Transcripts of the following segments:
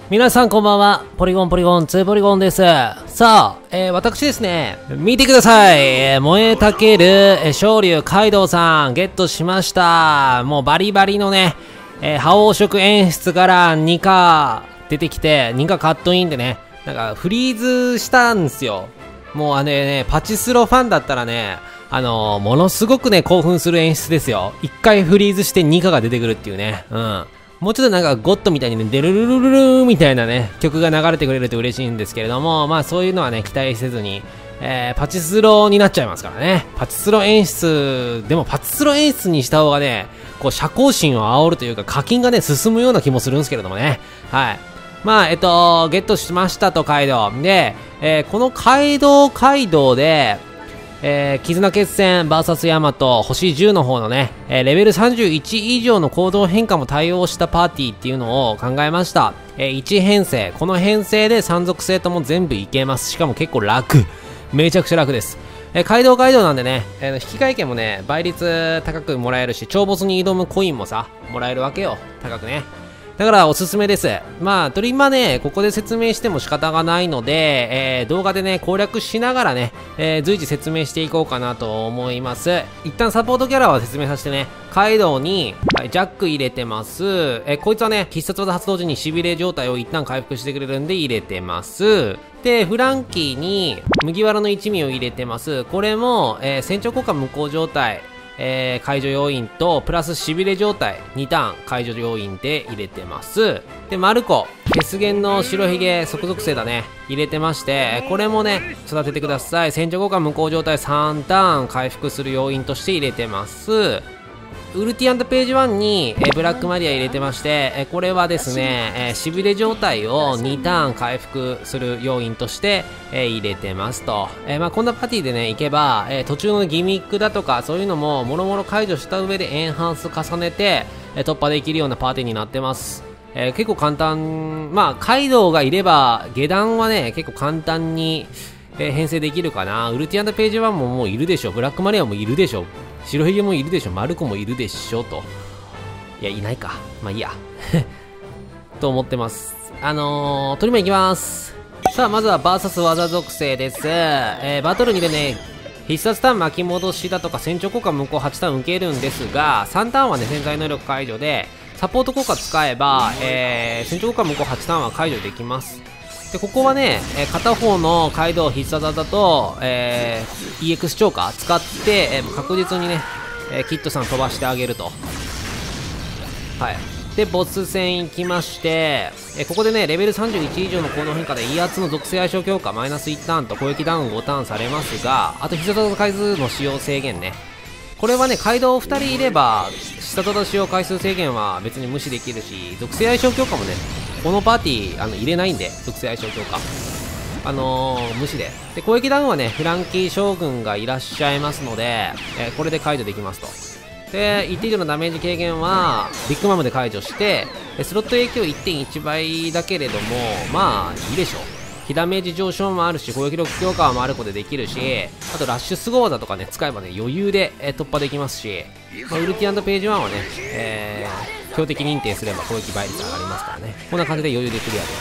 皆さんこんばんは。ポリゴン2ポリゴンです。さあ、私ですね、見てください。燃えたける、昇竜カイドウさん、ゲットしました。もうバリバリのね、覇王色演出から2カ出てきて、2カカットインでね、なんかフリーズしたんですよ。もうね、パチスロファンだったらね、ものすごくね、興奮する演出ですよ。1回フリーズして2カが出てくるっていうね。うん。もうちょっとなんかゴッドみたいにね、デルルルルルーみたいなね、曲が流れてくれると嬉しいんですけれども、まあそういうのはね、期待せずに、パチスロになっちゃいますからね。パチスロ演出、でもパチスロ演出にした方がね、こう、社交心を煽るというか、課金がね、進むような気もするんですけれどもね。はい。まあ、ゲットしましたと、カイドウ。で、このカイドウで、絆決戦 VS ヤマト星10の方のね、レベル31以上の行動変化も対応したパーティーっていうのを考えました。1編成、この編成で3属性とも全部いけます。しかも結構楽。めちゃくちゃ楽です。カイドウなんでね、引換券もね、倍率高くもらえるし、超ボスに挑むコインもさ、もらえるわけよ。高くね。だからおすすめです。まあ、とりまね、ここで説明しても仕方がないので、動画でね、攻略しながらね、随時説明していこうかなと思います。一旦サポートキャラは説明させてね、カイドウに、ジャック入れてます。こいつはね、必殺技発動時に痺れ状態を一旦回復してくれるんで入れてます。で、フランキーに麦わらの一味を入れてます。これも、船長効果無効状態。解除要因とプラスしびれ状態2ターン解除要因で入れてます。でマルコ血源の白ひげ即属性だね入れてまして、これもね育ててください。戦場効果無効状態3ターン回復する要因として入れてます。ウルティページ1に、ブラックマリア入れてまして、これはですね、しびれ状態を2ターン回復する要因として、入れてますと。まあ、こんなパーティーでね、行けば、途中のギミックだとか、そういうのも、もろもろ解除した上でエンハンス重ねて、突破できるようなパーティーになってます。結構簡単、まあ、カイドウがいれば、下段はね、結構簡単に、編成できるかな。ウルティページ1ももういるでしょ。ブラックマリアもいるでしょ。白ひげもいるでしょ、マルコもいるでしょと。いや、いないか。まあいいや。と思ってます。トリマいきます。さあ、まずはバーサス技属性です。バトルにでね、必殺ターン巻き戻しだとか、戦長効果無効8ターン受けるんですが、3ターンはね、潜在能力解除で、サポート効果使えば、戦長効果無効8ターンは解除できます。でここはね、片方のカイドウ必殺技と、EX 超過使って、確実にね、キッドさん飛ばしてあげると。はい。で、ボス戦行きまして、ここでね、レベル31以上の行動変化で威圧の属性相性強化マイナス1ターンと攻撃ダウン5ターンされますが、あと必殺技回数の使用制限ね。これはね、カイドウ2人いれば、必殺技使用回数制限は別に無視できるし、属性相性強化もね、このパーティー入れないんで、属性相性強化。無視で。で、攻撃ダウンはね、フランキー将軍がいらっしゃいますので、これで解除できますと。で、一定以上のダメージ軽減は、ビッグマムで解除して、スロット影響 1.1 倍だけれども、まあ、いいでしょう。被ダメージ上昇もあるし、攻撃力強化はマルコでできるし、あとラッシュスゴ技とかね、使えばね、余裕で、突破できますし、まあ、ウルティページ1はね、標的認定すれば攻撃倍率上がりますからね。こんな感じで余裕でクリアでき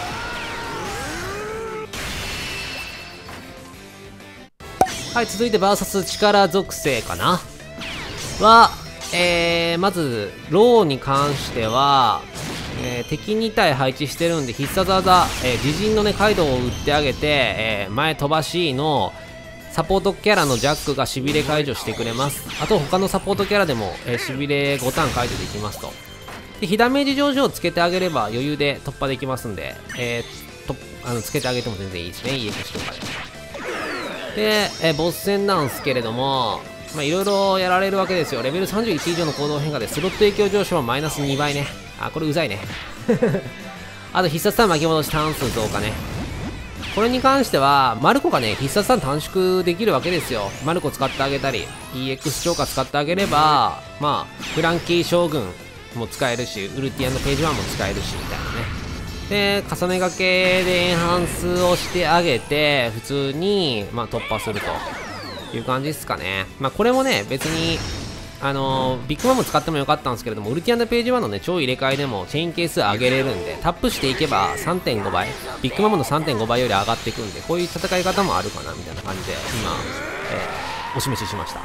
ます。はい、続いて VS 力属性かなは、まずローに関しては、敵2体配置してるんで必殺技、自陣のねカイドウを打ってあげて、前飛ばしのサポートキャラのジャックがしびれ解除してくれます。あと他のサポートキャラでも、しびれ5ターン解除できますと。で被ダメージ上昇をつけてあげれば余裕で突破できますんで、つけてあげても全然いいですね。EX とかで。で、ボス戦なんですけれども、まあいろいろやられるわけですよ。レベル31以上の行動変化でスロット影響上昇はマイナス2倍ね。あ、これうざいね。あと必殺ターン巻き戻しターン数増加ね。これに関しては、マルコがね、必殺ターン短縮できるわけですよ。マルコ使ってあげたり、EX 超過使ってあげれば、まあ、フランキー将軍も使えるし、ウルティページ1も使えるし、みたいなね。で、重ねがけでエンハンスをしてあげて、普通に、まあ、突破するという感じですかね。まあ、これもね、別に、 ビッグマム使ってもよかったんですけれども、ウルティアンページ1のね、超入れ替えでもチェイン係数上げれるんで、タップしていけば 3.5 倍、ビッグマムの 3.5 倍より上がっていくんで、こういう戦い方もあるかな、みたいな感じで、今、お示ししました。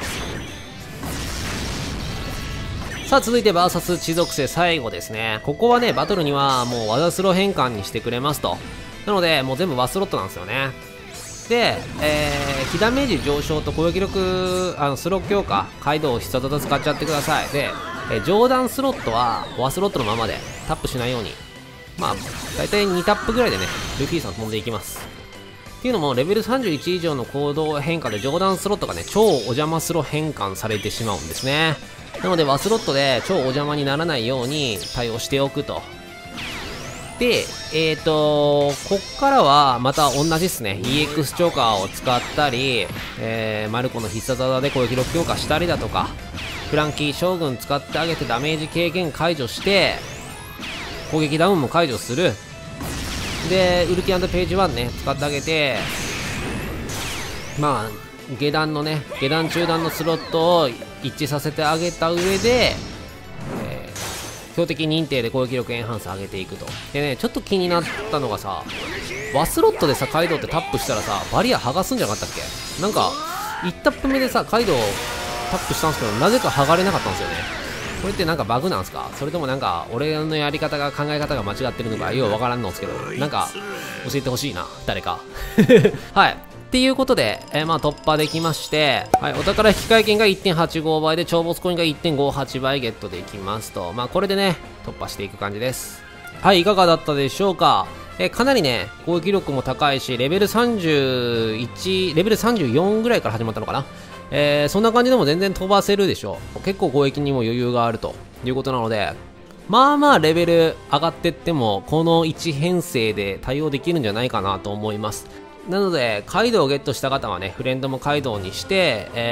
さあ続いてバーサス地属性最後ですね。ここはね、バトルにはもう技スロー変換にしてくれますと。なので、もう全部ワスロットなんですよね。で、被ダメージ上昇と攻撃力、スロー強化、カイドウを必殺技使っちゃってください。で、上段スロットはワスロットのままでタップしないように。まあ、大体2タップぐらいでね、ルフィさん飛んでいきます。っていうのも、レベル31以上の行動変化で上段スロットがね、超お邪魔スロー変換されてしまうんですね。なので、ワスロットで超お邪魔にならないように対応しておくと。で、こっからはまた同じですね。EX チョーカーを使ったり、マルコの必殺技で攻撃力強化したりだとか、フランキー将軍使ってあげてダメージ軽減解除して、攻撃ダウンも解除する。で、ウルティアンページ1ね、使ってあげて、まあ、下段のね、下段中段のスロットを一致させてあげた上で、標的認定で攻撃力エンハンス上げていくと。でね、ちょっと気になったのがさ、ワスロットでさ、カイドウってタップしたらさ、バリア剥がすんじゃなかったっけ？なんか、1タップ目でさ、カイドウタップしたんですけど、なぜか剥がれなかったんですよね。これってなんかバグなんすか？それともなんか、俺のやり方が、考え方が間違ってるのか、ようわからんのですけど、なんか、教えてほしいな、誰か。はい。っていうことで、まあ突破できまして、はい、お宝引換券が 1.85 倍で超ボスコインが 1.58 倍ゲットできますと、まあこれでね、突破していく感じです。はい、いかがだったでしょうか。かなりね、攻撃力も高いし、レベル31、レベル34ぐらいから始まったのかな。そんな感じでも全然飛ばせるでしょう。結構攻撃にも余裕があるということなので、まあまあレベル上がってっても、この1編成で対応できるんじゃないかなと思います。なので、カイドウをゲットした方はね、フレンドもカイドウにして、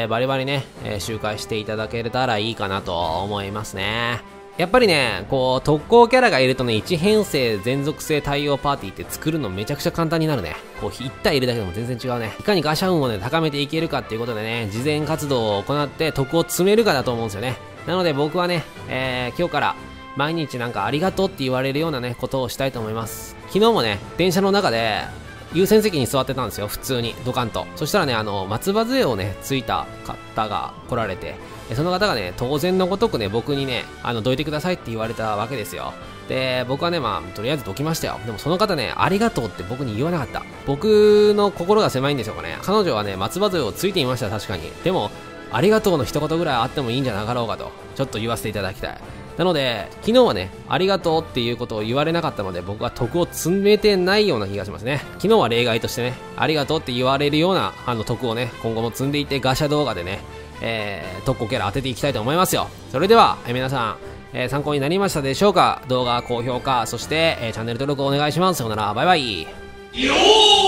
バリバリね、周回していただけたらいいかなと思いますね。やっぱりね、こう、特攻キャラがいるとね、1編成全属性対応パーティーって作るのめちゃくちゃ簡単になるね。こう、1体いるだけでも全然違うね。いかにガシャ運をね、高めていけるかっていうことでね、事前活動を行って得を詰めるかだと思うんですよね。なので僕はね、今日から毎日なんかありがとうって言われるようなね、ことをしたいと思います。昨日もね、電車の中で、優先席に座ってたんですよ、普通に、ドカンと。そしたらね、松葉杖をね、ついた方が来られて、その方がね、当然のごとくね、僕にね、どいてくださいって言われたわけですよ。で、僕はね、まあ、とりあえずどきましたよ。でもその方ね、ありがとうって僕に言わなかった。僕の心が狭いんでしょうかね。彼女はね、松葉杖をついていました、確かに。でも、ありがとうの一言ぐらいあってもいいんじゃなかろうかと、ちょっと言わせていただきたい。なので、昨日はね、ありがとうっていうことを言われなかったので、僕は得を積めてないような気がしますね。昨日は例外としてね、ありがとうって言われるような、得をね、今後も積んでいって、ガシャ動画でね、特攻キャラ当てていきたいと思いますよ。それでは、皆さん、参考になりましたでしょうか？動画高評価、そして、チャンネル登録お願いします。さよなら、バイバイ。